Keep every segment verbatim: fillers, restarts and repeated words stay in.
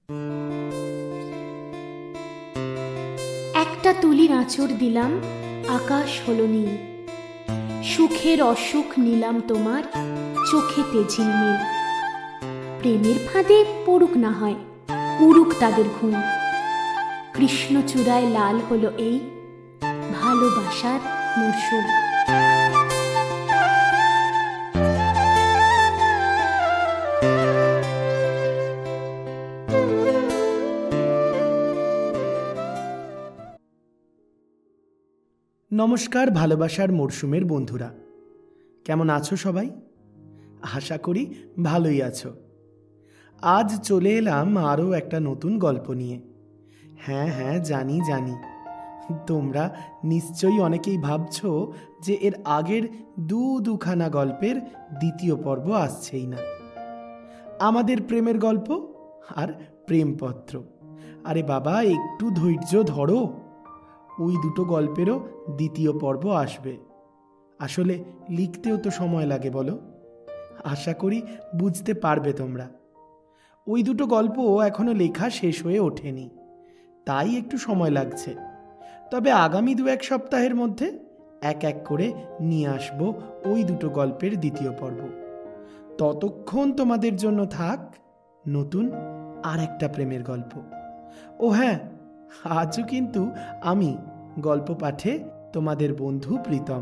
একটা তুলির আঁচড় দিলাম, আকাশ হলো নীল, সুখের অসুখ নিলাম তোমার চোখেতে ঝিলমিল। প্রেমের ফাঁদে পড়ুক না হয়, উড়ুক তাদের ঘুম, কৃষ্ণচূড়ায় লাল হলো এই ভালোবাসার মরশুম। নমস্কার ভালোবাসার মরশুমের বন্ধুরা, কেমন আছো সবাই? আশা করি ভালোই আছো। আজ চলে এলাম আরও একটা নতুন গল্প নিয়ে। হ্যাঁ হ্যাঁ জানি জানি তোমরা নিশ্চয়ই অনেকেই ভাবছো যে এর আগের দু দুখানা গল্পের দ্বিতীয় পর্ব আসছেই না। আমাদের প্রেমের গল্প আর প্রেমপত্র, আরে বাবা একটু ধৈর্য ধরো, ওই দুটো গল্পেরও দ্বিতীয় পর্ব আসবে। আসলে লিখতেও তো সময় লাগে বলো, আশা করি বুঝতে পারবে তোমরা। ওই দুটো গল্প এখনো লেখা শেষ হয়ে ওঠেনি, তাই একটু সময় লাগছে। তবে আগামী দু এক সপ্তাহের মধ্যে এক এক করে নিয়ে আসবো ওই দুটো গল্পের দ্বিতীয় পর্ব। ততক্ষণ তোমাদের জন্য থাক নতুন আর একটা প্রেমের গল্প। ও হ্যাঁ, আজও কিন্তু আমি গল্প পাঠে তোমাদের বন্ধু প্রীতম।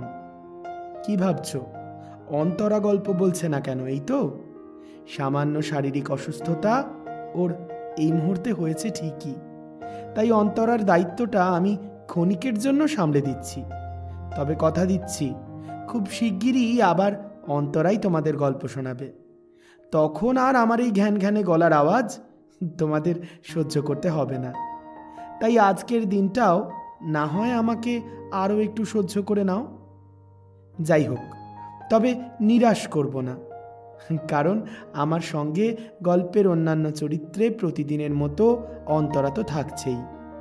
কি ভাবছো অন্তরা গল্প বলছে না কেন? এই তো সামান্য শারীরিক অসুস্থতা ওর এই মুহূর্তে হয়েছে ঠিকই, তাই অন্তরার দায়িত্বটা আমি ক্ষণিকের জন্য সামলে দিচ্ছি। তবে কথা দিচ্ছি খুব শিগগিরই আবার অন্তরাই তোমাদের গল্প শোনাবে। তখন আর আমার এই ঘ্যান ঘ্যানে গলার আওয়াজ তোমাদের সহ্য করতে হবে না। তাই আজকের দিনটাও না হয় আমাকে আরও একটু সহ্য করে নাও। যাই হোক, তবে নিরাশ করব না, কারণ আমার সঙ্গে গল্পের অন্যান্য চরিত্রে প্রতিদিনের মতো অন্তরা তো থাকছেই।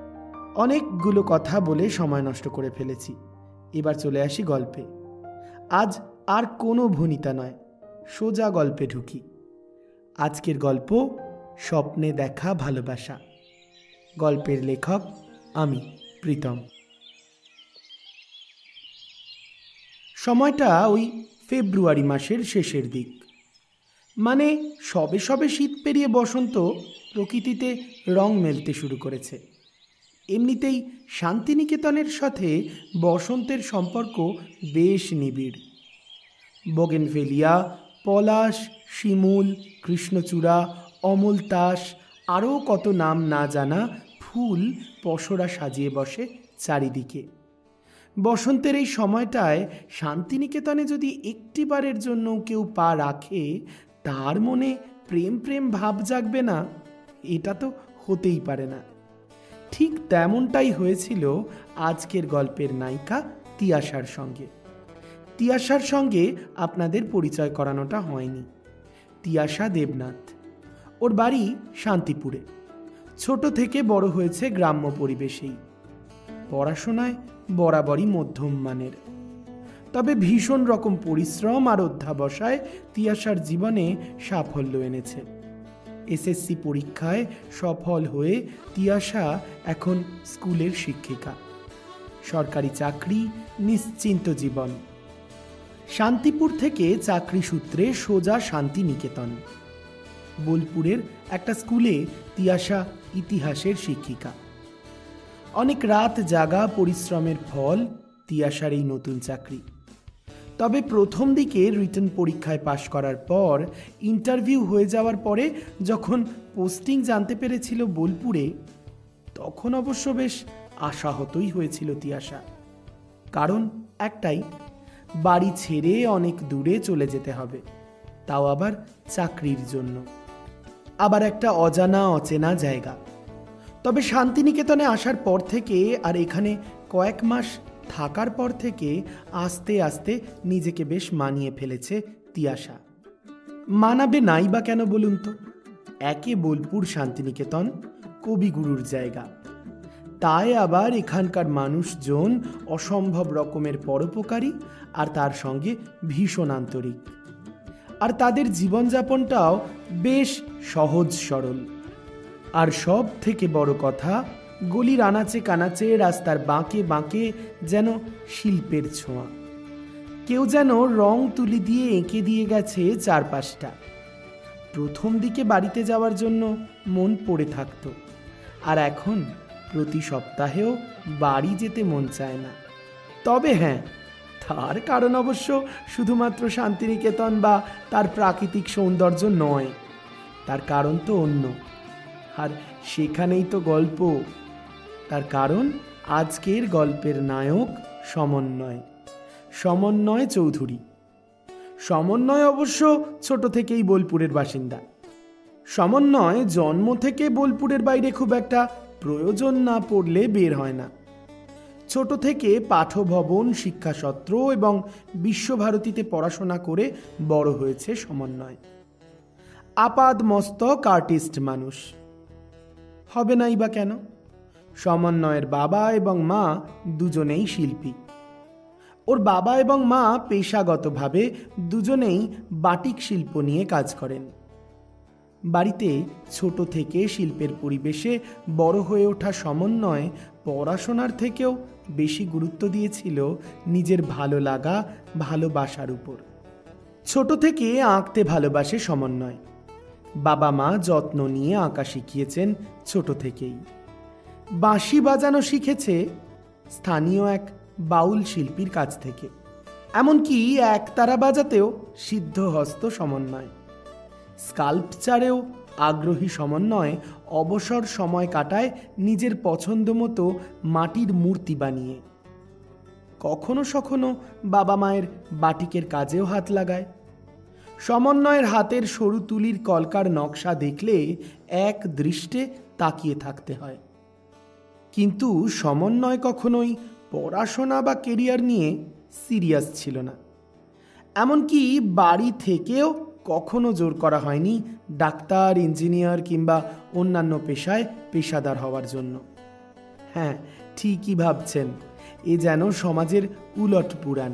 অনেকগুলো কথা বলে সময় নষ্ট করে ফেলেছি, এবার চলে আসি গল্পে। আজ আর কোনো ভনিতা নয়, সোজা গল্পে ঢুকি। আজকের গল্প স্বপ্নে দেখা ভালোবাসা। গল্পের লেখক আমি প্রীতম। সময়টা ওই ফেব্রুয়ারি মাসের শেষের দিক, মানে সবে সবে শীত পেরিয়ে বসন্ত প্রকৃতিতে রং মেলতে শুরু করেছে। এমনিতেই শান্তিনিকেতনের সাথে বসন্তের সম্পর্ক বেশ নিবিড়। বগেনভেলিয়া, পলাশ, শিমুল, কৃষ্ণচূড়া, অমলতাস, আরও কত নাম না জানা ফুল পসরা সাজিয়ে বসে চারিদিকে। বসন্তের এই সময়টায় শান্তিনিকেতনে যদি একটিবারের জন্য কেউ পা রাখে, তার মনে প্রেম প্রেম ভাব জাগবে না, এটা তো হতেই পারে না। ঠিক তেমনটাই হয়েছিল আজকের গল্পের নায়িকা তিয়াশার সঙ্গে। তিয়াশার সঙ্গে আপনাদের পরিচয় করানোটা হয়নি। তিয়াশা দেবনাথ, ওর বাড়ি শান্তিপুরে। ছোট থেকে বড় হয়েছে গ্রাম্য পরিবেশেই। পড়াশোনায় বরাবরই মধ্যম মানের, তবে ভীষণ রকম পরিশ্রম আর অধ্যাবসায় তিয়াশার জীবনে সাফল্য এনেছে। এসএসসি পরীক্ষায় সফল হয়ে তিয়াশা এখন স্কুলের শিক্ষিকা। সরকারি চাকরি, নিশ্চিন্ত জীবন। শান্তিপুর থেকে চাকরি সূত্রে সোজা শান্তিনিকেতন। বোলপুরের একটা স্কুলে তিয়াশা ইতিহাসের শিক্ষিকা। অনেক রাত জাগা পরিশ্রমের ফল তিয়াশার এই নতুন চাকরি। তবে প্রথম দিকে রিটেন পরীক্ষায় পাশ করার পর, ইন্টারভিউ হয়ে যাওয়ার পরে যখন পোস্টিং জানতে পেরেছিল বোলপুরে, তখন অবশ্য বেশ আশাহতই হয়েছিল তিয়াশা। কারণ একটাই, বাড়ি ছেড়ে অনেক দূরে চলে যেতে হবে, তাও আবার চাকরির জন্য, আবার একটা অজানা অচেনা জায়গা। তবে শান্তিনিকেতনে আসার পর থেকে আর এখানে কয়েক মাস থাকার পর থেকে আস্তে আস্তে নিজেকে বেশ মানিয়ে ফেলেছে তিয়াশা। মানাবে নাই বা কেন বলুন তো? একে বোলপুর শান্তিনিকেতন কবিগুরুর জায়গা, তাই আবার এখানকার মানুষজন অসম্ভব রকমের পরোপকারী আর তার সঙ্গে ভীষণ আন্তরিক। আর তাদের জীবনযাপনটাও বেশ সহজ সরল। আর সব থেকে বড় কথা, গলির আনাচে কানাচে, রাস্তার বাঁকে বাঁকে যেন শিল্পের ছোঁয়া। কেউ যেন রং তুলি দিয়ে এঁকে দিয়ে গেছে চারপাশটা। প্রথম দিকে বাড়িতে যাওয়ার জন্য মন পড়ে থাকতো, আর এখন প্রতি সপ্তাহেও বাড়ি যেতে মন চায় না। তবে হ্যাঁ, তার কারণ অবশ্য শুধুমাত্র শান্তিনিকেতন বা তার প্রাকৃতিক সৌন্দর্য নয়, তার কারণ তো অন্য। আর সেখানেই তো গল্প। তার কারণ আজকের গল্পের নায়ক সমন্বয়, সমন্বয় চৌধুরী। সমন্বয় অবশ্য ছোট থেকেই বোলপুরের বাসিন্দা। সমন্বয় জন্ম থেকে বোলপুরের বাইরে খুব একটা প্রয়োজন না পড়লে বের হয় না। ছোট থেকে পাঠভবন, শিক্ষাসত্র এবং বিশ্বভারতীতে পড়াশোনা করে বড় হয়েছে সমন্বয়। আপাদ মস্তক আর্টিস্ট মানুষ, হবে নাই বা কেন? সমন্বয়ের বাবা এবং মা দুজনেই শিল্পী। ওর বাবা এবং মা পেশাগতভাবে দুজনেই বাটিক শিল্প নিয়ে কাজ করেন। বাড়িতে ছোট থেকে শিল্পের পরিবেশে বড় হয়ে ওঠা সমন্বয় পড়াশোনার থেকেও বেশি গুরুত্ব দিয়েছিল নিজের ভালো লাগা, ভালোবাসার উপর। ছোট থেকে আঁকতে ভালোবাসে সমন্বয়। বাবা মা যত্ন নিয়ে আঁকা শিখিয়েছেন ছোট থেকেই। বাঁশি বাজানো শিখেছে স্থানীয় এক বাউল শিল্পীর কাছ থেকে। এমনকি একতারা বাজাতেও সিদ্ধহস্ত সমন্বয়। স্কাল্পচারেও আগ্রহী সমন্বয় অবসর সময় কাটায় নিজের পছন্দ মতো মাটির মূর্তি বানিয়ে। কখনো সখনো বাবা মায়ের বাটিকের কাজেও হাত লাগায়। সমন্বয়ের হাতের সরু তুলির কলকার নকশা দেখলে এক দৃষ্টে তাকিয়ে থাকতে হয়। কিন্তু সমন্বয় কখনোই পড়াশোনা বা কেরিয়ার নিয়ে সিরিয়াস ছিল না। এমনকি বাড়ি থেকেও কখনো জোর করা হয়নি ডাক্তার, ইঞ্জিনিয়ার কিংবা অন্যান্য পেশায় পেশাদার হওয়ার জন্য। হ্যাঁ, ঠিকই ভাবছেন, এ যেন সমাজের উলট পুরাণ,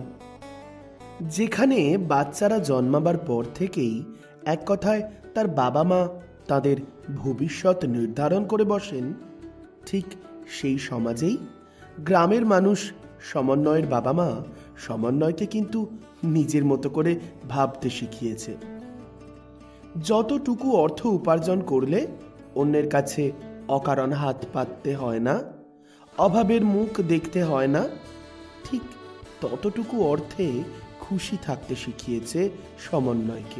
যেখানে বাচ্চারা জন্মাবার পর থেকেই এক কথায় তার বাবা মা তাদের ভবিষ্যৎ নির্ধারণ করে বসেন। ঠিক সেই সমাজেই গ্রামের মানুষ সমন্বয়ের বাবা মা সমন্বয়কে কিন্তু নিজের মতো করে ভাবতে শিখিয়েছে। যতটুকু অর্থ উপার্জন করলে অন্যের কাছে অকারণ হাত পাততে হয় না, অভাবের মুখ দেখতে হয় না, ঠিক ততটুকু অর্থে খুশি থাকতে শিখিয়েছে সমন্বয়কে।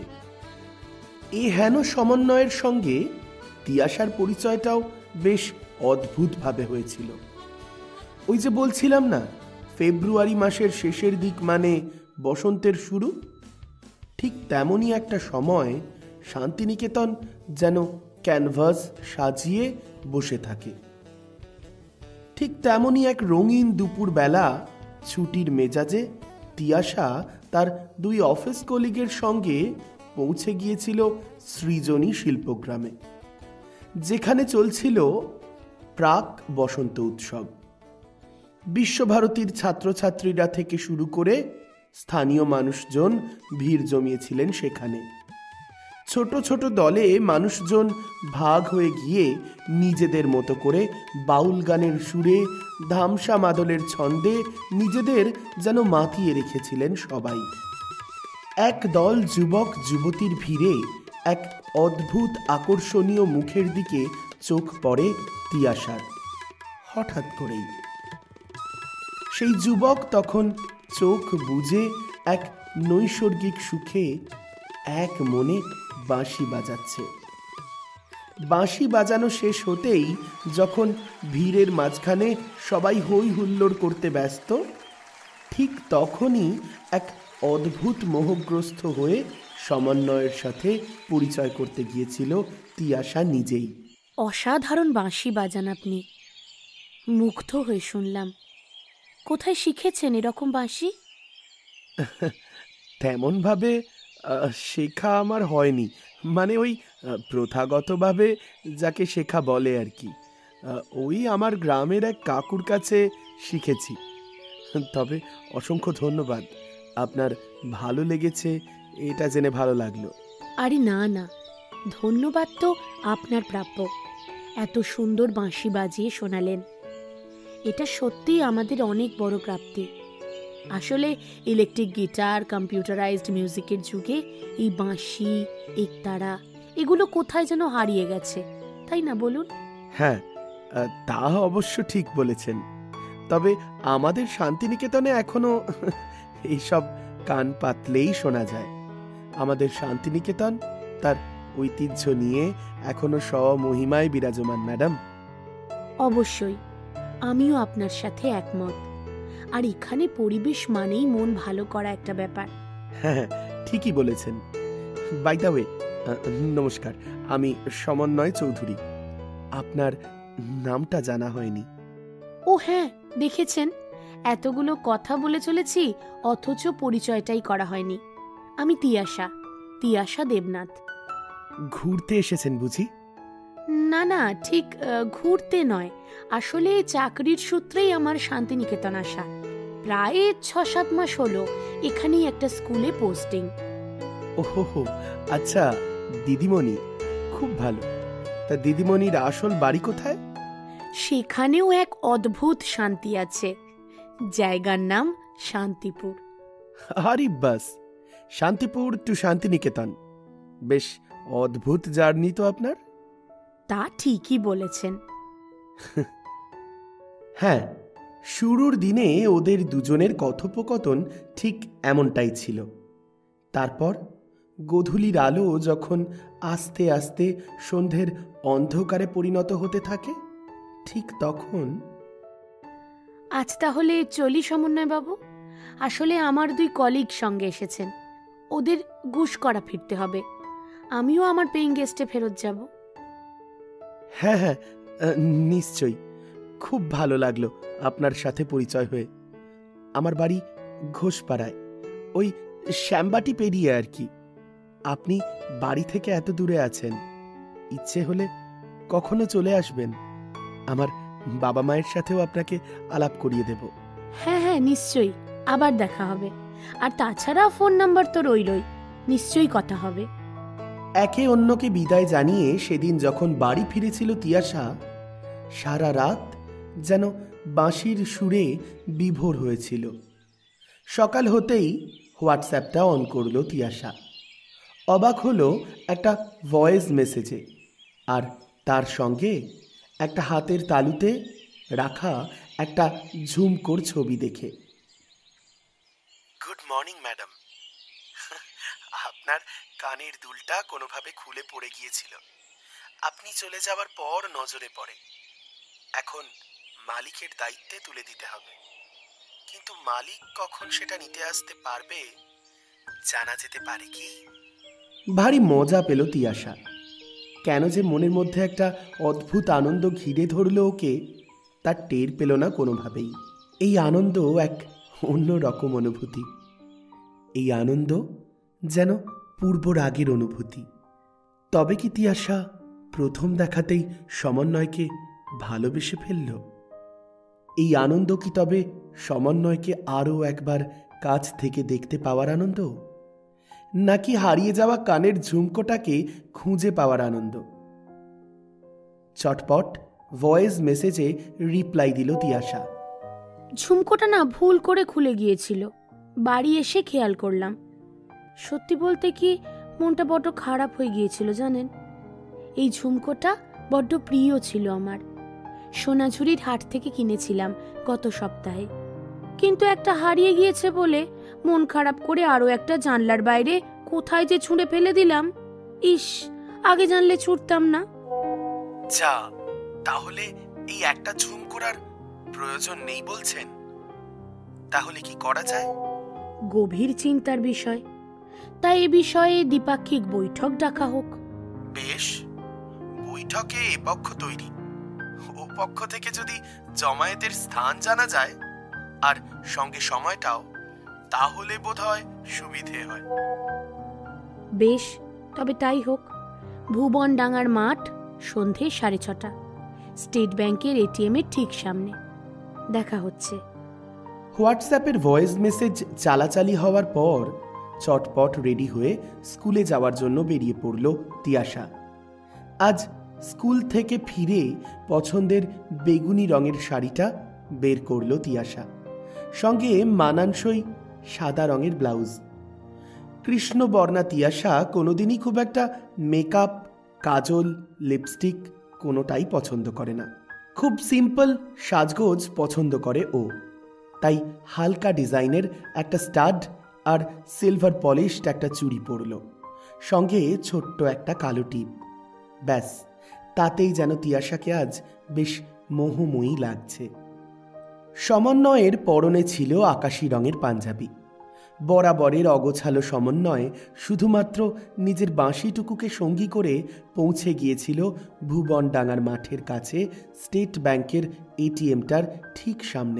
এ হেন সমন্বয়ের সঙ্গে তিয়াশার পরিচয়টাও বেশ অদ্ভুতভাবে হয়েছিল। ওই যে বলছিলাম না, ফেব্রুয়ারি মাসের শেষের দিক মানে বসন্তের শুরু, ঠিক তেমনই একটা সময় শান্তিনিকেতন যেন ক্যানভাস সাজিয়ে বসে থাকে। ঠিক তেমনই এক রঙিন দুপুর বেলা ছুটির মেজাজে তিয়াশা তার দুই অফিস কলিগের সঙ্গে পৌঁছে গিয়েছিল সৃজনী শিল্পগ্রামে, যেখানে চলছিল প্রাক বসন্ত উৎসব। বিশ্বভারতীর ছাত্রছাত্রীরা থেকে শুরু করে স্থানীয় মানুষজন ভিড় জমিয়েছিলেন সেখানে। ছোট ছোট দলে মানুষজন ভাগ হয়ে গিয়ে নিজেদের মতো করে বাউল গানের সুরে, ধামসা মাদলের ছন্দে নিজেদের যেন মাতিয়ে রেখেছিলেন সবাই। এক দল যুবক যুবতীর ভিড়ে এক অদ্ভুত আকর্ষণীয় মুখের দিকে চোখ পড়ে তিয়াশার হঠাৎ করেই। সেই যুবক তখন চোখ বুজে এক নৈসর্গিক সুখে এক মনে বাঁশি বাজাচ্ছে। বাঁশি বাজানো শেষ হতেই যখন ভিড়ের মাঝখানে সবাই হই হুল্লোড় করতে ব্যস্ত, ঠিক তখনই এক অদ্ভুত মোহগ্রস্ত হয়ে সমন্বয়ের সাথে পরিচয় করতে গিয়েছিল তিয়াশা নিজেই। অসাধারণ বাঁশি বাজান আপনি, মুগ্ধ হয়ে শুনলাম। কোথায় শিখেছেন এরকম বাঁশি? তেমনভাবে শেখা আমার হয়নি, মানে ওই প্রথাগতভাবে যাকে শেখা বলে আর কি। ওই আমার গ্রামের এক কাকুর কাছে শিখেছি। তবে অসংখ্য ধন্যবাদ, আপনার ভালো লেগেছে এটা জেনে ভালো লাগলো। আরে না না, ধন্যবাদ তো আপনার প্রাপ্য। এত সুন্দর বাঁশি বাজিয়ে শোনালেন। এটা সত্যিই আমাদের অনেক বড় প্রাপ্তি। আসলে ইলেকট্রিক গিটার, কম্পিউটারাইজড মিউজিকের যুগে এই বাঁশি, একতারা এগুলো কোথায় যেন হারিয়ে গেছে, তাই না বলুন? হ্যাঁ, তা অবশ্য ঠিক বলেছেন। তবে আমাদের শান্তিনিকেতনে এখনো এইসব কান পাতলেই শোনা যায়। আমাদের শান্তিনিকেতন তার ঐতিহ্য নিয়ে এখনো স্বমহিমায় বিরাজমান ম্যাডাম। অবশ্যই, আমিও আপনার সাথে একমত। আর এখানে পরিবেশ মানেই মন ভালো করা একটা ব্যাপার। হ্যাঁ, ঠিকই বলেছেন। বাই দ্য ওয়ে, নমস্কার, আমি সমন্বয় চৌধুরী। আপনার নামটা জানা হয়নি। ও হ্যাঁ, দেখেছেন, এতগুলো কথা বলে চলেছি অথচ পরিচয়টাই করা হয়নি। আমি তিয়াশা, তিয়াশা দেবনাথ। ঘুরতে এসেছেন বুঝি? না না, ঠিক ঘুরতে নয়, আসলে চাকরির সূত্রেই আমার শান্তিনিকেতন আসা। প্রায় ছ সাত মাস হলো এখানেই একটা স্কুলে পোস্টিং। ওহো, আচ্ছা দিদিমণি, খুব ভালো। তা দিদিমণির আসল বাড়ি কোথায়? সেখানেও এক অদ্ভুত শান্তি আছে। জায়গার নাম শান্তিপুর। আরে বাস, শান্তিপুর টু শান্তিনিকেতন, বেশ অদ্ভুত জার্নি তো আপনার। তা ঠিকই বলেছেন। হ্যাঁ, শুরুর দিনে ওদের দুজনের কথোপকথন ঠিক এমনটাই ছিল। তারপর গোধূলির আলো যখন আস্তে আস্তে সন্ধ্যের অন্ধকারে পরিণত হতে থাকে, ঠিক তখন। আজ তাহলে চলি সমন্বয় বাবু। আসলে আমার দুই কলিগ সঙ্গে এসেছেন, ওদের গুশ করা ফিরতে হবে। আমিও আমার পেইং গেস্টে ফেরত যাব। হ্যাঁ হ্যাঁ, নিশ্চয়ই। খুব ভালো লাগলো আপনার সাথে পরিচয় হয়ে। আমার বাড়ি ঘোষপাড়ায়, ওই শ্যামবাটি পেরিয়ে আর কি। আপনি বাড়ি থেকে এত দূরে আছেন, ইচ্ছে হলে কখনো চলে আসবেন। আমার বাবা মায়ের সাথেও আপনাকে আলাপ করিয়ে দেব। হ্যাঁ হ্যাঁ, নিশ্চয়ই, আবার দেখা হবে। আর তাছাড়া ফোন নাম্বার তো রইলই, নিশ্চয়ই কথা হবে। একে অন্যকে বিদায় জানিয়ে সেদিন যখন বাড়ি ফিরেছিল তিয়াশা, সারা রাত যেন বাঁশির সুরে বিভোর হয়েছিল। সকাল হতেই হোয়াটসঅ্যাপটা অন করলো তিয়াশা। অবাক হলো একটা ভয়েস মেসেজে, আর তার সঙ্গে একটা হাতের তালুতে রাখা একটা ঝুমকোর ছবি দেখে। গুড মর্নিং ম্যাডাম, আপনার কানের দুলটা কোনোভাবে খুলে পড়ে গিয়েছিল। আপনি চলে যাওয়ার পর নজরে পড়ে। এখন মালিকের দায়িত্বে তুলে দিতে হবে, কিন্তু মালিক কখন সেটা নিতে আসতে পারবে জানা যেতে পারে কি? ভারী মজা পেল তিয়াশা। কেন যে মনের মধ্যে একটা অদ্ভুত আনন্দ ঘিরে ধরল ওকে, তার টের পেল না কোনোভাবেই। এই আনন্দ এক অন্য রকম অনুভূতি। এই আনন্দ যেন পূর্ব রাগের অনুভূতি। তবে কি তিয়াশা প্রথম দেখাতেই সমন্বয়কে ভালোবেসে ফেলল? এই আনন্দ কি তবে সমন্বয়কে আরও একবার কাছ থেকে দেখতে পাওয়ার আনন্দ, নাকি হারিয়ে যাওয়া কানের ঝুমকোটাকে খুঁজে পাওয়ার আনন্দ? চটপট ভয়েস মেসেজে রিপ্লাই দিল তিয়াশা। ঝুমকোটা না ভুল করে খুলে গিয়েছিল, বাড়ি এসে খেয়াল করলাম। সত্যি বলতে কি, মনটা বড্ড খারাপ হয়ে গিয়েছিল জানেন। এই ঝুমকোটা বড্ড প্রিয় ছিল আমার। সোনাঝুরির হাট থেকে কিনেছিলাম গত সপ্তাহে, কিন্তু একটা হারিয়ে গিয়েছে বলে মন খারাপ করে আরো একটা জানলার বাইরে কোথায় যে ছুঁড়ে ফেলে দিলাম। ইস, আগে জানলে ছুটতাম না। যা, তাহলে এই একটা ঝুমকোর প্রয়োজন নেই বলছেন? তাহলে কি করা যায়? গভীর চিন্তার বিষয়, তাই এ বিষয়ে দ্বিপাক্ষিক বৈঠক ডাকা হোক। বেশ, বৈঠকে এ পক্ষ তৈরি। ও পক্ষ থেকে যদি জমায়েতের স্থান জানা যায় আর সঙ্গে সময়টাও, তাহলে বোধহয় সুবিধে হয়। বেশ, তবে তাই হোক। ভুবন ডাঙ্গার মাঠ, সন্ধে সাড়ে ছটা, স্টেট ব্যাংকের এটিএম এর ঠিক সামনে। দেখা হচ্ছে। হোয়াটসঅ্যাপের ভয়েস মেসেজ চালাচালি হওয়ার পর চটপট রেডি হয়ে স্কুলে যাওয়ার জন্য বেরিয়ে পড়ল তিয়াশা। আজ স্কুল থেকে ফিরে পছন্দের বেগুনি রঙের শাড়িটা বের করল তিয়াশা, সঙ্গে মানানসই সাদা রঙের ব্লাউজ। কৃষ্ণবর্ণা তিয়াশা কোনোদিনই খুব একটা মেকআপ, কাজল, লিপস্টিক কোনোটাই পছন্দ করে না। খুব সিম্পল সাজগোজ পছন্দ করে ও। তাই হালকা ডিজাইনের একটা স্টাড আর সিলভার পলিশড একটা চুড়ি পরল, সঙ্গে ছোট্ট একটা কালো টিপ। ব্যাস, তাতেই যেন তিয়াশাকে আজ বেশ মোহময়ী লাগছে। সমন্বয়ের পরনে ছিল আকাশি রঙের পাঞ্জাবি। বরাবরের অগোছালো সমন্বয় শুধুমাত্র নিজের বাঁশিটুকুকে সঙ্গী করে পৌঁছে গিয়েছিল ভুবনডাঙ্গার মাঠের কাছে স্টেট ব্যাংকের এটিএমটার ঠিক সামনে।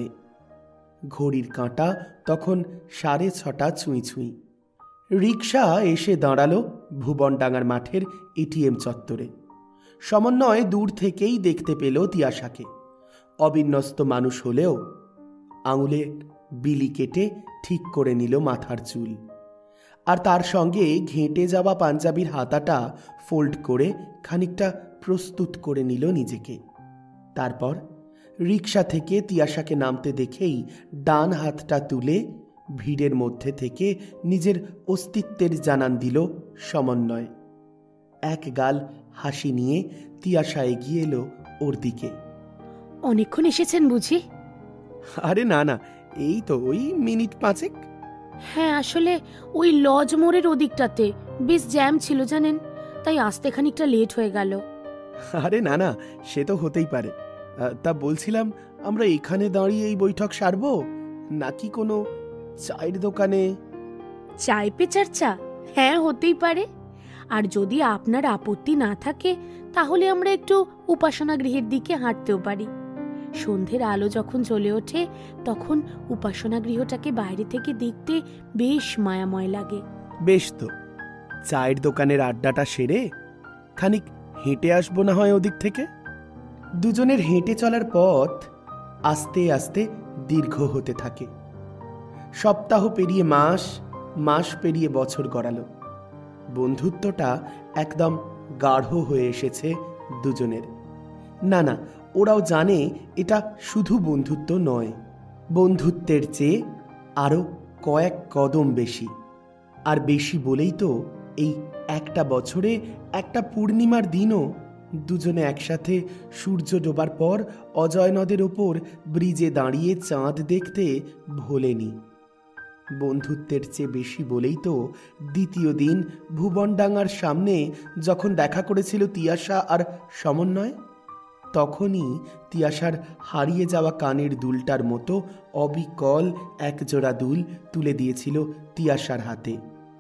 ঘড়ির কাঁটা তখন সাড়ে ছটা ছুঁই ছুঁই। রিকশা এসে দাঁড়ালো ভুবনডাঙ্গার মাঠের এটিএম চত্বরে। সমন্বয় দূর থেকেই দেখতে পেল তিয়াশাকে। অবিন্যস্ত মানুষ হলেও আঙুলে বিলি কেটে ঠিক করে নিল মাথার চুল, আর তার সঙ্গে ঘেঁটে যাওয়া পাঞ্জাবির হাতাটা ফোল্ড করে খানিকটা প্রস্তুত করে নিল নিজেকে। তারপর রিকশা থেকে তিয়াশাকে নামতে দেখেই ডান হাতটা তুলে ভিড়ের মধ্যে থেকে নিজের অস্তিত্বের জানান দিল সমন্বয়। এক গাল হাসি নিয়ে তিয়াশা এগিয়ে এলো ওর দিকে। অনেকক্ষণ এসেছেন বুঝি? আরে না না, এই তো ওই মিনিট পাঁচেক। হ্যাঁ, আসলে ওই লজ মোড়ের ওদিকটাতে বেশ জ্যাম ছিল জানেন, তাই আসতে খানিকটা লেট হয়ে গেল। আরে না না, সে তো হতেই পারে। তা বলছিলাম, আমরা এখানে দাঁড়িয়ে এই বৈঠক সারবো নাকি কোনো চায়ের দোকানে? চায় পে চর্চা? হ্যাঁ, হতেই পারে। আর যদি আপনার আপত্তি না থাকে তাহলে আমরা একটু উপাসনা গৃহের দিকে হাঁটতেও পারি। সন্ধ্যের আলো যখন জ্বলে ওঠে তখন উপাসনা গৃহটাকে বাইরে থেকে দেখতে বেশ মায়াময় লাগে। বেশ তো, চায়ের দোকানের আড্ডাটা সেরে খানিক হেঁটে আসবো না হয় ওদিক থেকে। দুজনের হেঁটে চলার পথ আস্তে আস্তে দীর্ঘ হতে থাকে। সপ্তাহ পেরিয়ে মাস, মাস পেরিয়ে বছর গড়ালো। বন্ধুত্বটা একদম গাঢ় হয়ে এসেছে দুজনের। না না, ওরাও জানে এটা শুধু বন্ধুত্ব নয়, বন্ধুত্বের চেয়ে আরও কয়েক কদম বেশি। আর বেশি বলেই তো এই একটা বছরে একটা পূর্ণিমার দিনও দুজনে একসাথে সূর্য ডোবার পর অজয় নদের ওপর ব্রিজে দাঁড়িয়ে চাঁদ দেখতে ভোলেনি। বন্ধুত্বের চেয়ে বেশি বলেই তো দ্বিতীয় দিন ভুবনডাঙ্গার সামনে যখন দেখা করেছিল তিয়াশা আর সমন্বয়, তখনই তিয়াশার হারিয়ে যাওয়া কানের দুলটার মতো অবিকল একজোড়া দুল তুলে দিয়েছিল তিয়াশার হাতে।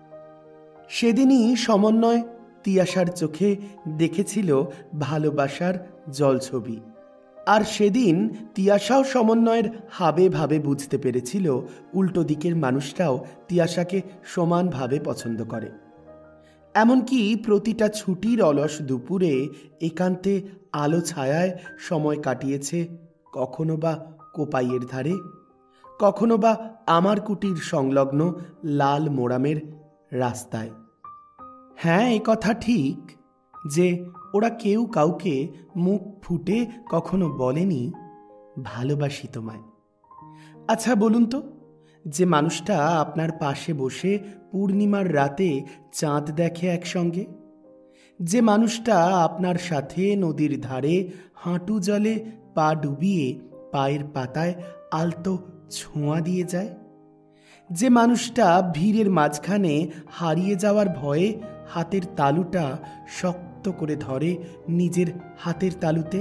সেদিনই সমন্বয় তিয়াশার চোখে দেখেছিল ভালোবাসার জলছবি। আর সেদিন তিয়াশাও সমন্বয়ের হাবে ভাবে বুঝতে পেরেছিল উল্টো দিকের মানুষটাও তিয়াশাকে সমানভাবে পছন্দ করে। এমনকি প্রতিটা ছুটির অলস দুপুরে একান্তে আলো ছায়ায় সময় কাটিয়েছে, কখনো বা কোপাইয়ের ধারে, কখনো বা আমার কুটির সংলগ্ন লাল মোরামের রাস্তায়। হ্যাঁ, এ কথা ঠিক যে ওরা কেউ কাউকে মুখ ফুটে কখনো বলেনি ভালোবাসি তোমায়। আচ্ছা বলুন তো, যে মানুষটা আপনার পাশে বসে পূর্ণিমার রাতে চাঁদ দেখে একসঙ্গে, যে মানুষটা আপনার সাথে নদীর ধারে হাঁটু জলে পা ডুবিয়ে পায়ের পাতায় আলতো ছোঁয়া দিয়ে যায়, যে মানুষটা ভিড়ের মাঝখানে হারিয়ে যাওয়ার ভয়ে হাতের তালুটা শক্ত করে ধরে নিজের হাতের তালুতে,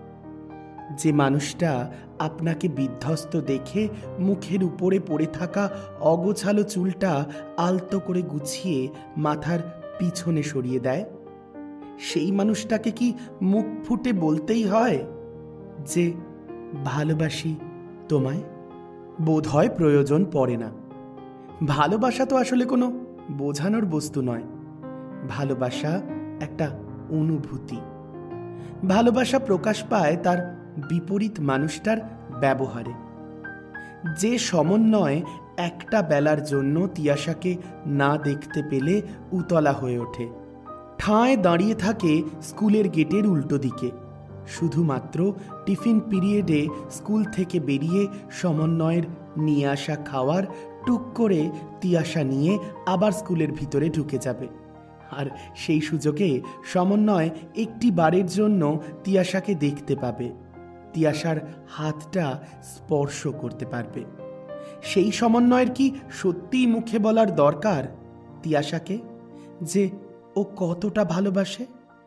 যে মানুষটা আপনাকে বিধ্বস্ত দেখে মুখের উপরে পড়ে থাকা অগোছালো চুলটা আলতো করে গুছিয়ে মাথার পিছনে সরিয়ে দেয়, সেই মানুষটাকে কি মুখ ফুটে বলতেই হয় যে ভালোবাসি তোমায়? বোধ হয় প্রয়োজন পড়ে না। ভালোবাসা তো আসলে কোনো বোঝানোর বস্তু নয়। ভালোবাসা একটা অনুভূতি। ভালোবাসা প্রকাশ পায় তার বিপরীত মানুষটার ব্যবহারে। যে সমন্বয় একটা বেলার জন্য তিয়াশাকে না দেখতে পেলে উতলা হয়ে ওঠে, ঠায় দাঁড়িয়ে থাকে স্কুলের গেটের উল্টো দিকে। শুধুমাত্র টিফিন পিরিয়ডে স্কুল থেকে বেরিয়ে সমন্বয়ের নিয়ে আসা খাওয়ার টুক করে তিয়াশা নিয়ে আবার স্কুলের ভিতরে ঢুকে যাবে। আর সেই সুযোগে সমন্বয় একটি বারের জন্য তিয়াশাকে দেখতে পাবে, তিয়াশার হাতটা স্পর্শ করতে পারবে। সেই সমন্বয়ের কি সত্যিই মুখে বলার দরকার তিয়াশাকে যে ও কতটা ভালোবাসে?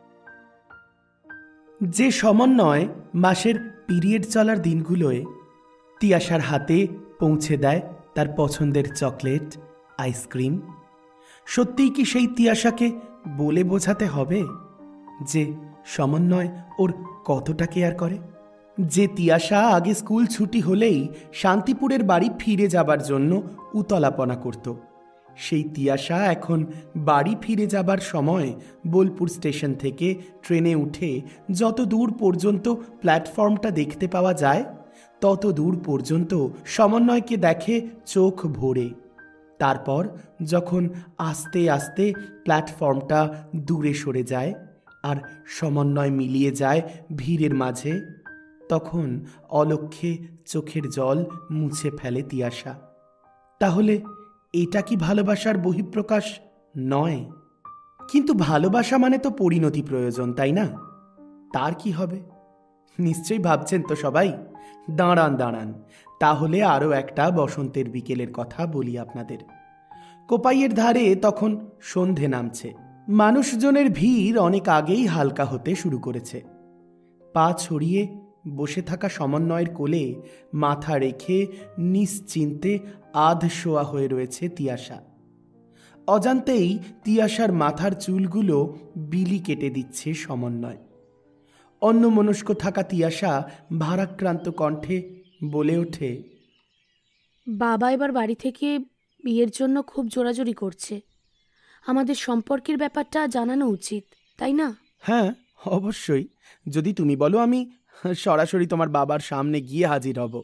যে সমন্বয় মাসের পিরিয়ড চলার দিনগুলোয় তিয়াশার হাতে পৌঁছে দেয় তার পছন্দের চকলেট, আইসক্রিম, সত্যিই কি সেই তিয়াশাকে বলে বোঝাতে হবে যে সমন্বয় ওর কতটা কেয়ার করে? যে তিয়াশা আগে স্কুল ছুটি হলেই শান্তিপুরের বাড়ি ফিরে যাবার জন্য উতলাপনা করত, সেই তিয়াশা এখন বাড়ি ফিরে যাবার সময় বোলপুর স্টেশন থেকে ট্রেনে উঠে যত দূর পর্যন্ত প্ল্যাটফর্মটা দেখতে পাওয়া যায় তত দূর পর্যন্ত সমন্বয়কে দেখে চোখ ভরে। তারপর যখন আস্তে আস্তে প্ল্যাটফর্মটা দূরে সরে যায় আর সমন্বয় মিলিয়ে যায় ভিড়ের মাঝে, তখন অলক্ষ্যে চোখের জল মুছে ফেলে তিয়াশা। তাহলে এটা কি ভালোবাসার বহিঃপ্রকাশ নয়? কিন্তু ভালোবাসা মানে তো পরিণতি প্রয়োজন, তাই না? তার কি হবে? নিশ্চয়ই ভাবছেন তো সবাই। দাঁড়ান দাঁড়ান তাহলে আরও একটা বসন্তের বিকেলের কথা বলি আপনাদের। কোপাইয়ের ধারে তখন সন্ধে নামছে। মানুষজনের ভিড় অনেক আগেই হালকা হতে শুরু করেছে। পা ছড়িয়ে বসে থাকা সমন্বয়ের কোলে মাথা রেখে নিশ্চিন্তে আধ শোয়া হয়ে রয়েছে তিয়াশা। অজান্তেই তিয়াশার মাথার চুলগুলো বিলি কেটে দিচ্ছে সমন্বয়। অন্যমনস্ক থাকা তিয়াশা ভারাক্রান্ত কণ্ঠে বলে ওঠে, বাবা এবার বাড়ি থেকে বিয়ের জন্য খুব জোরাজোরি করছে। আমাদের সম্পর্কের ব্যাপারটা জানানো উচিত, তাই না? হ্যাঁ অবশ্যই, যদি তুমি বলো আমি সরাসরি তোমার বাবার সামনে গিয়ে হাজির হব।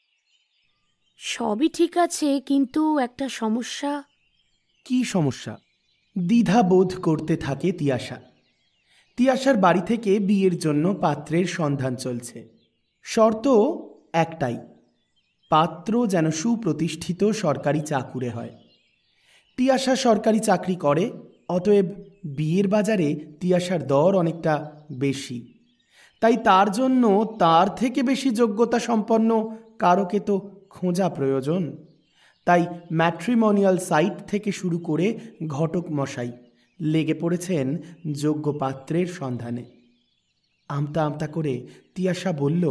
সবই ঠিক আছে, কিন্তু একটা সমস্যা। কি সমস্যা? দ্বিধা বোধ করতে থাকে তিয়াশা। তিয়াশার বাড়ি থেকে বিয়ের জন্য পাত্রের সন্ধান চলছে। শর্ত একটাই, পাত্র যেন সুপ্রতিষ্ঠিত সরকারি চাকুরে হয়। তিয়াশা সরকারি চাকরি করে, অতএব বিয়ের বাজারে তিয়াশার দর অনেকটা বেশি। তাই তার জন্য তার থেকে বেশি যোগ্যতা সম্পন্ন কারোকে তো খোঁজা প্রয়োজন। তাই ম্যাট্রিমোনিয়াল সাইট থেকে শুরু করে ঘটক মশাই লেগে পড়েছেন যোগ্য পাত্রের সন্ধানে। আমতা আমতা করে তিয়াশা বলল,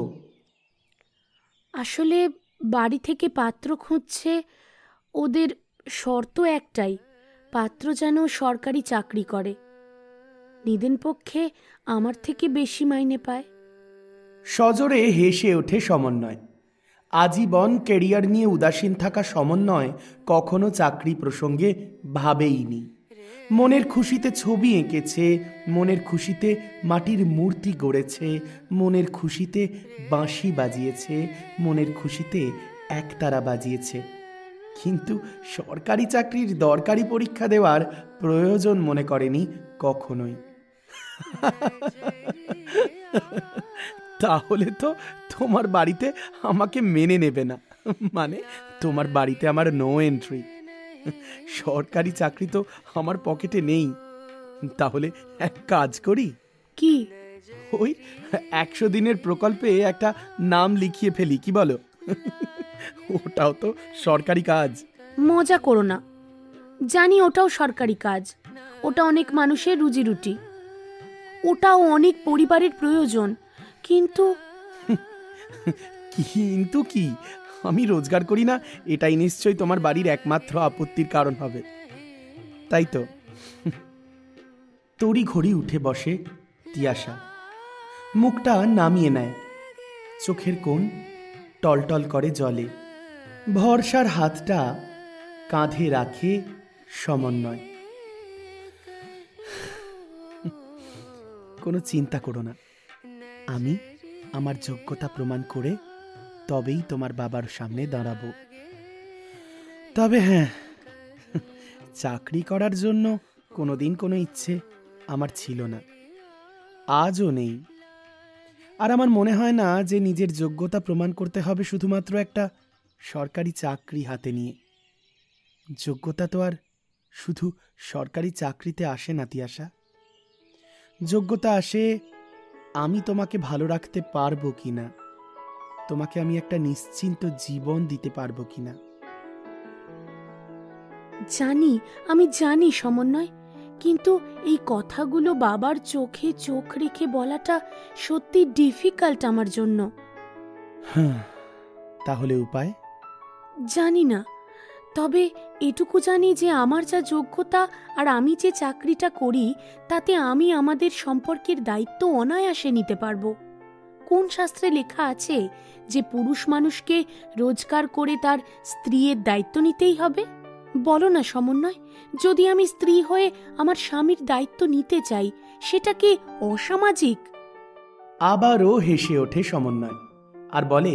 আসলে বাড়ি থেকে পাত্র খুঁজছে, ওদের শর্ত একটাই, পাত্র যেন সরকারি চাকরি করে। নিদেন পক্ষে আমার থেকে বেশি মাইনে পায়। সজোরে হেসে ওঠে সমন্বয়। আজীবন ক্যারিয়ার নিয়ে উদাসীন থাকা সমন্বয় কখনো চাকরি প্রসঙ্গে ভাবেইনি। মনের খুশিতে ছবি এঁকেছে, মনের খুশিতে মাটির মূর্তি গড়েছে, মনের খুশিতে বাঁশি বাজিয়েছে, মনের খুশিতে একতারা বাজিয়েছে, কিন্তু সরকারি চাকরির দরকারি পরীক্ষা দেওয়ার প্রয়োজন মনে করেনি কখনোই। তাহলে তো তোমার বাড়িতে আমাকে মেনে নেবে না, মানে তোমার বাড়িতে আমার নো এন্ট্রি। সরকারি চাকরি তো আমার পকেটে নেই। তাহলে এক কাজ করি। কি? ওই একশো দিনের প্রকল্পে একটা নাম লিখিয়ে ফেলি, কি বলো? ওটাও তো সরকারি কাজ। মজা করো না, জানি ওটাও সরকারি কাজ, ওটা অনেক মানুষের রুজি রুটি, ওটাও অনেক পরিবারের প্রয়োজন, কিন্তু কিন্তু কি? আমি রোজগার করি না, এটাই নিশ্চয়ই তোমার বাড়ির একমাত্র আপত্তির কারণ হবে, তাই তো? তড়ি ঘড়ি উঠে বসে তিয়াশা, মুখটা নামিয়ে নেয়, চোখের কোণ টলটল করে জলে। ভরসার হাতটা কাঁধে রাখে সমন্বয়। কোনো চিন্তা করো না, আমি আমার যোগ্যতা প্রমাণ করে তবেই তোমার বাবার সামনে দাঁড়াবো। তবে হ্যাঁ, চাকরি করার জন্য কোনোদিন কোনো ইচ্ছে আমার ছিল না, আজও নেই। আর আমার মনে হয় না যে নিজের যোগ্যতা প্রমাণ করতে হবে শুধুমাত্র একটা সরকারি চাকরি হাতে নিয়ে। যোগ্যতা তো আর শুধু সরকারি চাকরিতে আসে না তিয়াশা। যোগ্যতা আসে আমি তোমাকে ভালো রাখতে পারবো কিনা, তোমাকে আমি একটা নিশ্চিন্ত জীবন দিতে পারবো কিনা। জানি, আমি জানি সমন্বয়, কিন্তু এই কথাগুলো বাবার চোখে চোখ রেখে বলাটা সত্যি ডিফিকাল্ট আমার জন্য। হ্যাঁ, তাহলে উপায়? জানি না, তবে এটুকু জানি যে আমার যা যোগ্যতা আর আমি যে চাকরিটা করি তাতে আমি আমাদের সম্পর্কের দায়িত্ব অনায়াসে নিতে পারবো। কোন শাস্ত্রে লেখা আছে যে পুরুষ মানুষকে রোজগার করে তার স্ত্রীর দায়িত্ব নিতেই হবে? বলো না সমন্বয়, যদি আমি স্ত্রী হয়ে আমার স্বামীর দায়িত্ব নিতে চাই, সেটা কি অসামাজিক? আবারও হেসে ওঠে সমন্বয় আর বলে,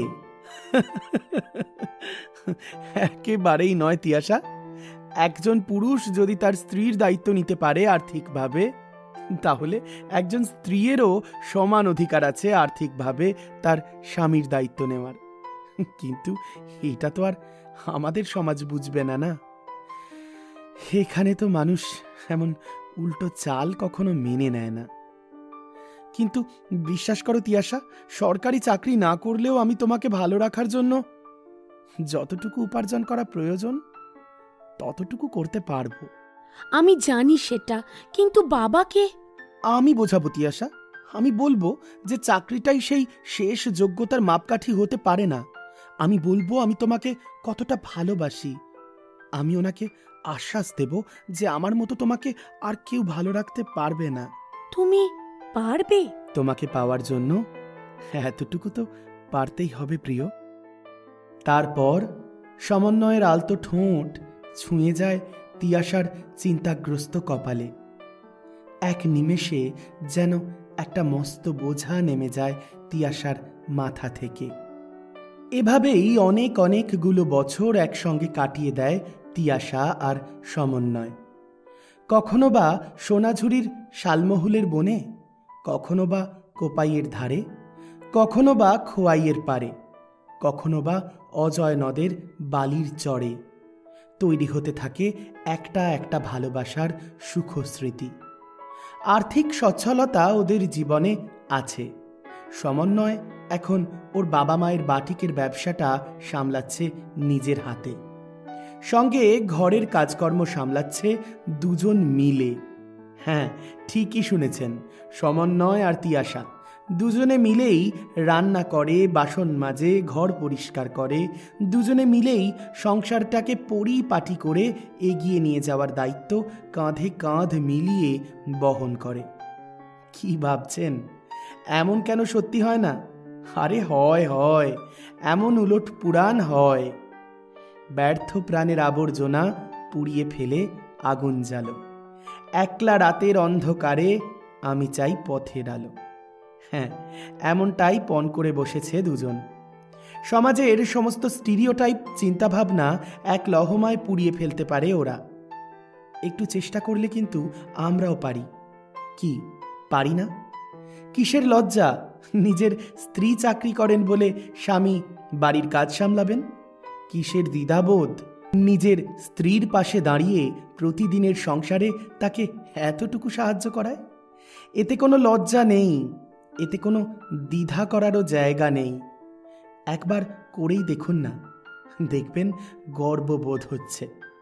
একেবারেই নয় তিয়াশা। একজন পুরুষ যদি তার স্ত্রীর দায়িত্ব নিতে পারে আর্থিকভাবে, তাহলে একজন স্ত্রীরও সমান অধিকার আছে আর্থিকভাবে তার স্বামীর দায়িত্ব নেওয়ার। কিন্তু এটা তো আর আমাদের সমাজ বুঝবে না না। এখানে তো মানুষ এমন উল্টো চাল কখনো মেনে নেয় না। কিন্তু বিশ্বাস করো তিয়াশা, সরকারি চাকরি না করলেও আমি তোমাকে ভালো রাখার জন্য যতটুকু উপার্জন করা প্রয়োজন ততটুকু করতে পারবো। আমি জানি সেটা, কিন্তু বাবাকে আমি বোঝাবো তিয়াশা। আমি বলবো যে চাকরিটাই সেই শেষ যোগ্যতার মাপকাঠি হতে পারে না। আমি বলবো আমি তোমাকে কতটা ভালোবাসি। আমি ওনাকে আশ্বাস দেব যে আমার মতো তোমাকে আর কেউ ভালো রাখতে পারবে না। তুমি পারবে? তোমাকে পাওয়ার জন্য এতটুকু তো পারতেই হবে প্রিয়। তারপর সমন্বয়ের আলতো ঠোঁট ছুঁয়ে যায় তিয়াশার চিন্তাগ্রস্ত কপালে। এক নিমেষে যেন একটা মস্ত বোঝা নেমে যায় তিয়াশার মাথা থেকে। এভাবেই অনেক অনেকগুলো বছর একসঙ্গে কাটিয়ে দেয় তিয়াশা আর সমন্বয়। কখনো বা সোনাঝুরির শালমহুলের বনে, কখনো বা কোপাইয়ের ধারে, কখনো বা খোয়াইয়ের পারে, কখনো বা অজয় নদের বালির চরে তৈরি হতে থাকে একটা একটা ভালোবাসার সুখস্মৃতি। আর্থিক সচ্ছলতা ওদের জীবনে আছে। সমন্বয় এখন ওর বাবা মায়ের বাটিকের ব্যবসাটা সামলাচ্ছে নিজের হাতে, সঙ্গে ঘরের কাজকর্ম সামলাচ্ছে দুজন মিলে। হ্যাঁ, ঠিকই শুনেছেন, সমন্বয় আর তিয়াশা দুজনে মিলেই রান্না করে, বাসন মাজে, ঘর পরিষ্কার করে, দুজনে মিলেই সংসারটাকে পরিপাটি করে এগিয়ে নিয়ে যাওয়ার দায়িত্ব কাঁধে কাঁধ মিলিয়ে বহন করে। কি ভাবছেন এমন কেন সত্যি হয় না? আরে হয় হয়, এমন উলট পুরাণ হয়। ব্যর্থ প্রাণের আবর্জনা পুড়িয়ে ফেলে আগুন জ্বালো, একলা রাতের অন্ধকারে আমি চাই পথের আলো। হ্যাঁ, এমনটাই পণ করে বসেছে দুজন। সমাজের সমস্ত স্টিরিওটাইপ চিন্তাভাবনা এক লহমায় পুড়িয়ে ফেলতে পারে ওরা। একটু চেষ্টা করলে কিন্তু আমরাও পারি। কি পারি না? কিসের লজ্জা নিজের স্ত্রী চাকরি করেন বলে স্বামী বাড়ির কাজ সামলাবেন? কিসের দ্বিধাবোধ নিজের স্ত্রীর পাশে দাঁড়িয়ে প্রতিদিনের সংসারে তাকে এতটুকু সাহায্য করায়? এতে কোনো লজ্জা নেই, এতে কোনো দ্বিধা করারও জায়গা নেই। একবার করেই দেখুন না, দেখবেন গর্ববোধ হচ্ছে।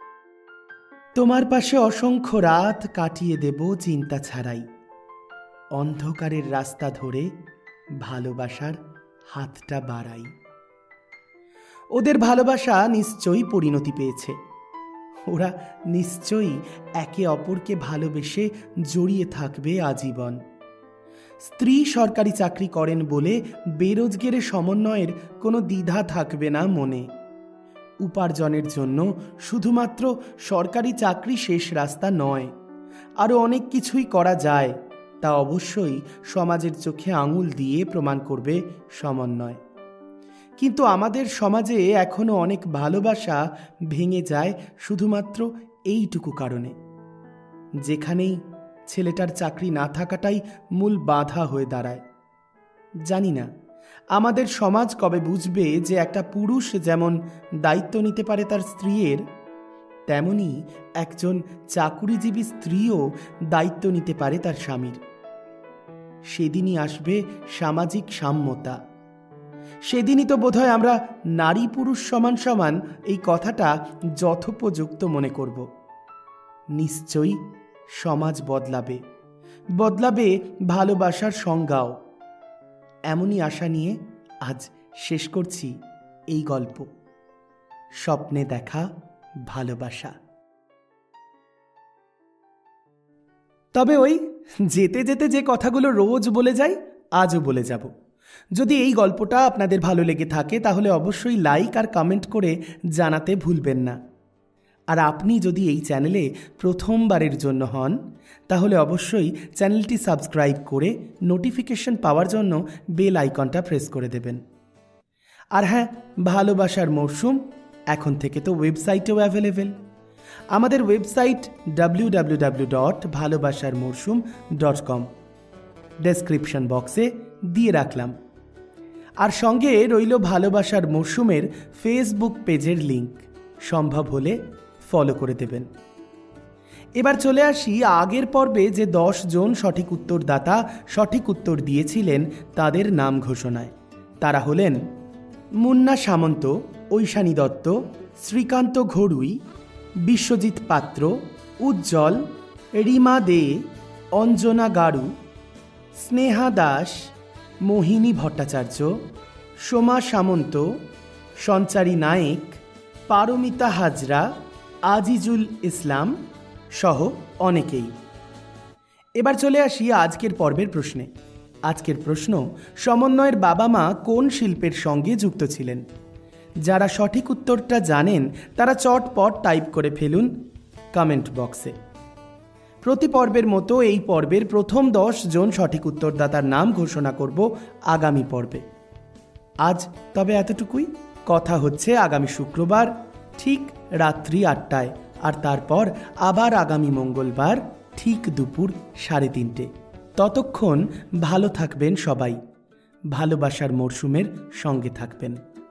তোমার পাশে অসংখ্য রাত কাটিয়ে দেব চিন্তা ছাড়াই, অন্ধকারের রাস্তা ধরে ভালোবাসার হাতটা বাড়াই। ওদের ভালোবাসা নিশ্চয়ই পরিণতি পেয়েছে। ওরা নিশ্চয়ই একে অপরকে ভালোবেসে জড়িয়ে থাকবে আজীবন। স্ত্রী সরকারি চাকরি করেন বলে বেরোজগারের সমন্বয়ের কোনো দ্বিধা থাকবে না মনে। উপার্জনের জন্য শুধুমাত্র সরকারি চাকরি শেষ রাস্তা নয়, আরও অনেক কিছুই করা যায়, তা অবশ্যই সমাজের চোখে আঙুল দিয়ে প্রমাণ করবে সমন্বয়। কিন্তু আমাদের সমাজে এখনো অনেক ভালোবাসা ভেঙে যায় শুধুমাত্র এইটুকু কারণে। যেখানেই ছেলেটার চাকরি না থাকাটাই মূল বাধা হয়ে দাঁড়ায়। জানি না আমাদের সমাজ কবে বুঝবে যে একটা পুরুষ যেমন দায়িত্ব নিতে পারে তার স্ত্রীর, তেমনি একজন চাকুরিজীবী স্ত্রীও দায়িত্ব নিতে পারে তার স্বামীর। সেদিনই আসবে সামাজিক সাম্যতা। সেদিনই তো বোধহয় আমরা নারী পুরুষ সমান সমান এই কথাটা যথোপযুক্ত মনে করব। নিশ্চয়ই সমাজ বদলাবে, বদলাবে ভালোবাসার সংজ্ঞাও। এমনই আশা নিয়ে আজ শেষ করছি এই গল্প, স্বপ্নে দেখা ভালোবাসা। তবে ওই যেতে যেতে যে কথাগুলো রোজ বলে যাই, আজও বলে যাব। যদি এই গল্পটা আপনাদের ভালো লেগে থাকে তাহলে অবশ্যই লাইক আর কমেন্ট করে জানাতে ভুলবেন না। আর আপনি যদি এই চ্যানেলে প্রথমবারের জন্য হন তাহলে অবশ্যই চ্যানেলটি সাবস্ক্রাইব করে নোটিফিকেশন পাওয়ার জন্য বেল আইকনটা প্রেস করে দেবেন। আর হ্যাঁ, ভালোবাসার মরশুম এখন থেকে তো ওয়েবসাইটেও অ্যাভেলেবেল। আমাদের website W W W dot ভালোবাসার মরশুম ডট কম ডেসক্রিপশন বক্সে দিয়ে রাখলাম। আর সঙ্গে রইল ভালোবাসার মরশুমের ফেসবুক পেজের লিংক, সম্ভব হলে ফলো করে দেবেন। এবার চলে আসি আগের পর্বে যে দশ জন সঠিক উত্তরদাতা সঠিক উত্তর দিয়েছিলেন তাদের নাম ঘোষণায়। তারা হলেন মুন্না সামন্ত, ঐশানী দত্ত, শ্রীকান্ত ঘড়ুই, বিশ্বজিৎ পাত্র, উজ্জ্বল, রিমা দে, অঞ্জনা গাড়ু, স্নেহা দাস, মোহিনী ভট্টাচার্য, সোমা সামন্ত, সঞ্চারী নায়েক, পারমিতা হাজরা, আজিজুল ইসলাম সহ অনেকেই। এবার চলে আসি আজকের পর্বের প্রশ্নে। আজকের প্রশ্ন, সমন্বয়ের বাবা মা কোন শিল্পের সঙ্গে যুক্ত ছিলেন? যারা সঠিক উত্তরটা জানেন তারা চটপট টাইপ করে ফেলুন কমেন্ট বক্সে। প্রতি পর্বের মতো এই পর্বের প্রথম দশ জন সঠিক উত্তরদাতার নাম ঘোষণা করব আগামী পর্বে। আজ তবে এতটুকুই। কথা হচ্ছে আগামী শুক্রবার ঠিক রাত্রি আটটায়, আর তারপর আবার আগামী মঙ্গলবার ঠিক দুপুর সাড়ে তিনটে। ততক্ষণ ভালো থাকবেন সবাই, ভালোবাসার মরশুমের সঙ্গে থাকবেন।